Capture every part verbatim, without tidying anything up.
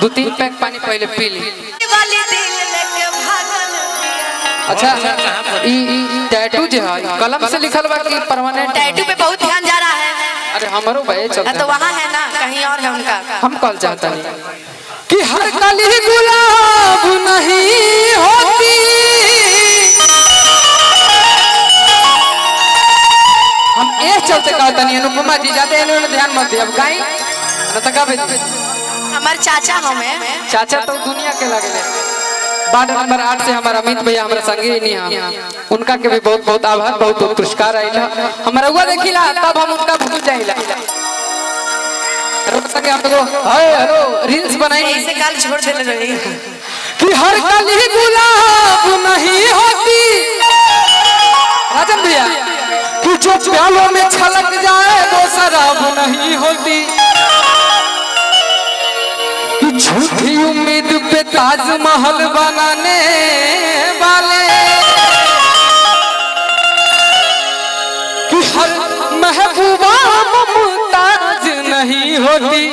दो तीन पैक पानी पहले पी ली। अच्छा ई टैटू जो है कलम से लिखल बा कि परमानेंट? टैटू पे बहुत ध्यान जा रहा है। अरे हमारो भाई चलता तो वहाँ है ना, कहीं और है उनका। हम कल चाहता नहीं कि हर कली गुलाब नहीं होती, हम ये चलते कहता नहीं। अनुपमा जी जाते इन्होंने ध्यान मत दिया। अब गाई न तो का भेज हमारे चाचा हमें चाचा तो दुनिया के लगे। वार्ड नंबर आठ से हमारा अमित भैया हमारे संगी नहीं है, उनका के भी बहुत बहुत आभार, बहुत बहुत पुरस्कार आइला। हमारा हुआ देखिला तब हम उनका भूल जाइला। रोक सके हम लोग हाय हेलो रील्स बनाई ऐसे काल छोड़ देले रही कि हर कली गुलाब नहीं होती। राजन भैया कि जो प्यालों में छलक जाए वो शराब नहीं होती। कि झूठी उम्मीद पे ताजमहल बनाने वाले कि हर महबूबा मुमताज नहीं होती।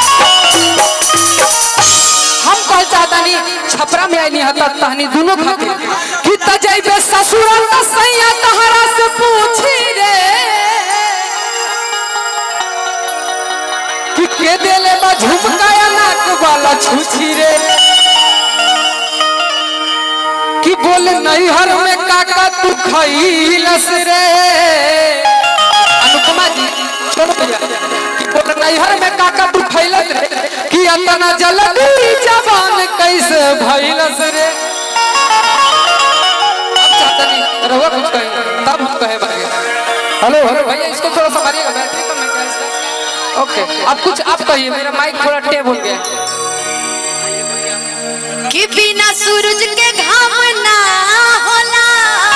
हम कह चाहता नहीं छपरा में आई नहीं हता तहनी दोनों खातिर कि तजैबे ससुराल का सैया तहरा से पूछी रे कि के देले बा झुमकाया नाक वाला छुछी रे कि बोले नैहर में काका तू खइलस रे। अनुपमा जी छोड़ो भैया कि बोले नैहर में काका तू खइलस रे कि अंतना जल्दी जवान कैसे भइलस रे। अब चाहता नहीं रहुआ कुछ कहे तब हम कहे भाई हेलो हेलो भैया इसको थोड़ा सा मारिएगा, बैटरी कम है क्या इसका? ओके अब कुछ आप कहिए, मेरा माइक थोड़ा टेप हो गया। कि बिना सूरज के घाम ना होला,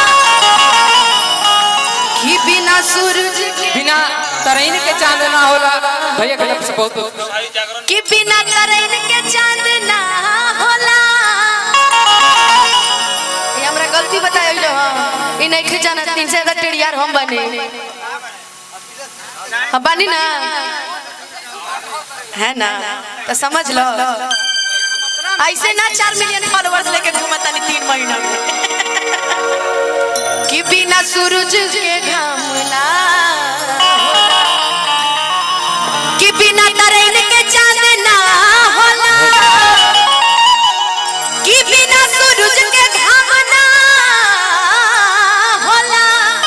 कि बिना सूरज बिना तरैन के चांद ना होला। भैया गलत से बहुत कि बिना तरैन के चांद ना होला। ये हमरा गलती बतायो जो हां ई नहीं खे जाना तीन से ज्यादा टेड़ियार हम बने हम बनी ना है ना, तो समझ लो ऐसे ना चार मिलियन फॉलोअर्स लेके घूमता नहीं तीन महीना में। कि बिना सूरज के घाम ना, कि बिना तरैन के चांद ना होला, कि बिना सूरज के घाम ना होला,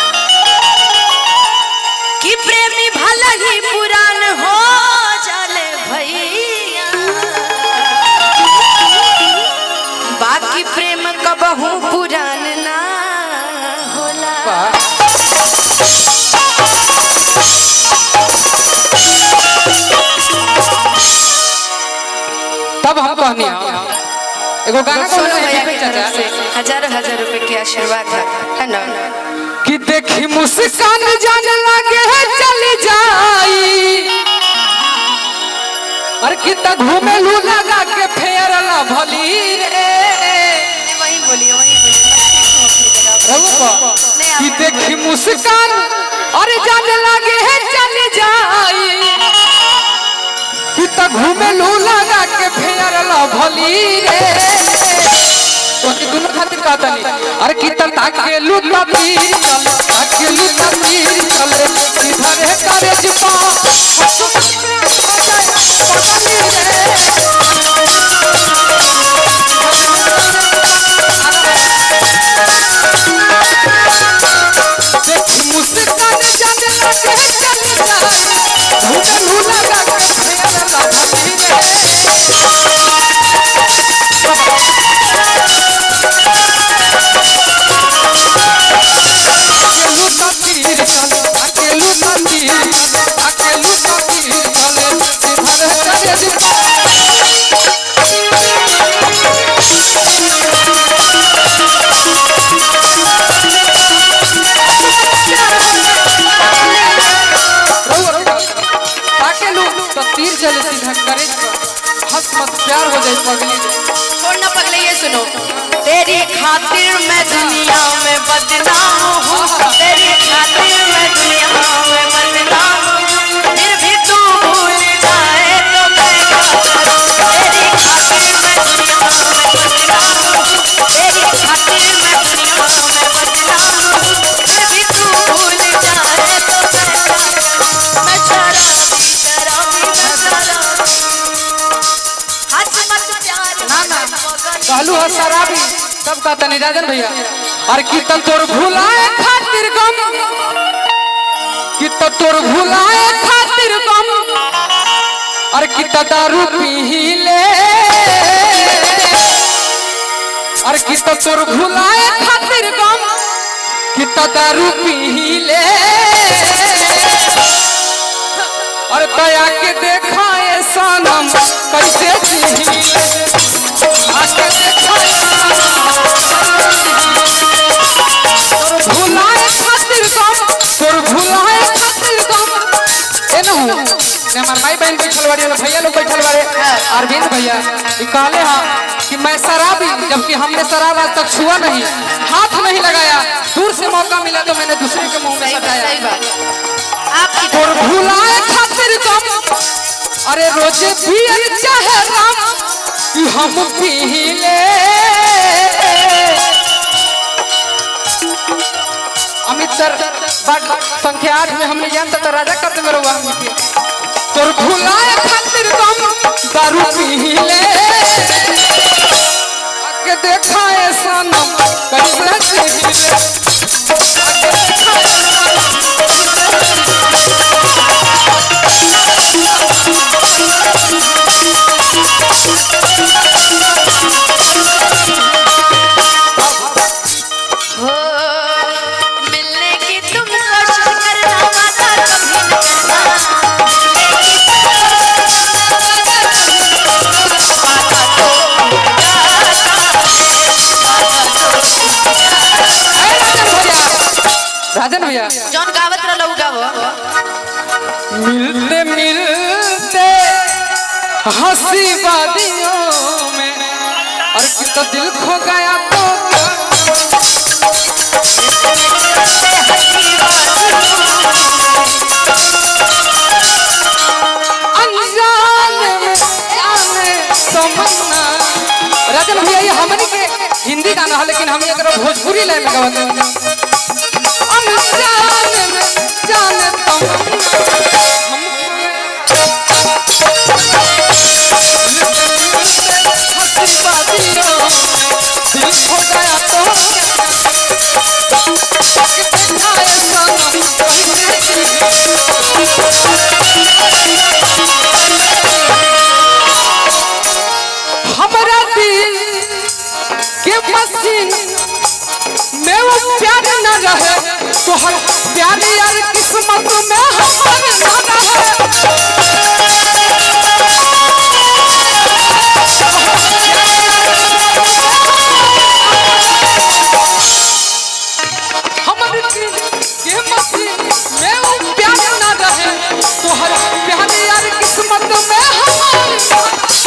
कि प्रेमी भला ही पुरान हो जाले भैया, बाकी प्रेम कबहू पुरान ना होला। तब हम कहनी एगो गाना सुनो भैया से हजारों हजार रुपए के आशीर्वाद है ना कि देखी मुस्कान जान लगे है चल जाई और कितना घूमे लू लगा के फेर ला भली रे। वही बोलिए वही बोलिए कि देखी मुस्कान और जान लगे है चल जाई कितना घूमे लू लगा के फेर ला भली रे। तो दोनों खातिर कहता नहीं अरे कितना ताके लू तबीर चल ताके लू तबीर चल इधर है करे जुपा प्यार हो जाए पगली। छोड़ना पगले ये सुनो, तेरी खातिर मैं दुनिया में बदनाम हूँ, तेरी खातिर मैं दुनिया में बदनाम हूँ, फिर भी तू भूल जाए तो मैं क्या करूँ। तेरी खातिर कहलू है शराबी सब कहता नहीं राजन भैया। और कि तोर भुलाए खातिर गम कि तोर भुलाए खातिर गम और कि दारू पी ले और कि तोर भुलाए खातिर गम कि दारू पी ले और दया के देखा ये सनम कैसे जी आके देखा तोर भुलाए खातिर गम तोर भुलाए खातिर गम ए न हो ने हमार माई बहन बैठल बाड़ी भैया लोग बैठल बाड़े अरविंद भैया ये कहले हां कि मैं शराबी जबकि हमने शराब आज तक छुआ नहीं हाथ नहीं लगाया दूर से मौका मिला तो मैंने दूसरे के मुंह में सटाया। सही बात आपकी तोर भुलाए खातिर गम अरे रोजे पियर चाहे राम कि हम पी ले अमित सर बात संख्या आठ में हमने जानता था राजा करते मेरे वहां में तोर भुलाए खातिर गम दारू पी ले आके देखा है सनम कैसे जी ले आके देखा है राजन भैया जौन गावत रहलू गावो मिलते मिलते हंसी वादियों में और कितना दिल खो गया तो अनजान में जाने तमन्ना। राजन भैया ये हमनी के हिंदी गाना है लेकिन हम अगर भोजपुरी लाइन में गावते हैं अनजान में जाने तमन्ना हमारा दिल के मसीन में वो प्यार न रहे तो हर प्यार यार किस्मत में हमारे न रहे। हमारे दिल के मसीन में वो प्यार न रहे तो हर प्यार यार किस्मत में हमारे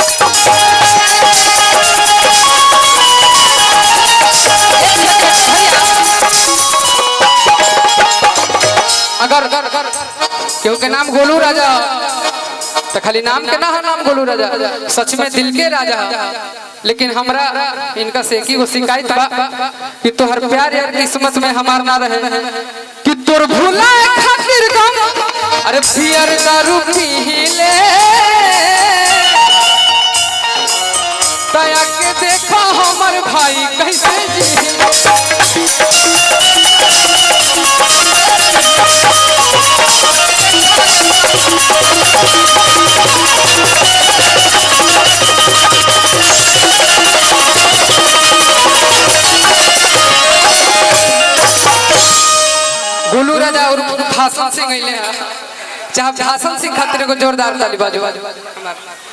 अगर क्योंकि नाम गोलू राजा तो खाली नाम के ना है नाम गोलू राजा सच में दिल के राजा लेकिन हमरा इनका से की वो शिकायत बा कि तोहर प्यार यार किस्मत में हमार ना रहे कि तोर भुलाए खातिर गम अरे पियर दारू पी ले दया के देखा हमर भाई कैसे जी गोलू राजा और भाषण सिंह अइले हैं चाहे भाषण सिंह खातिर को जोरदार ताली बाजू।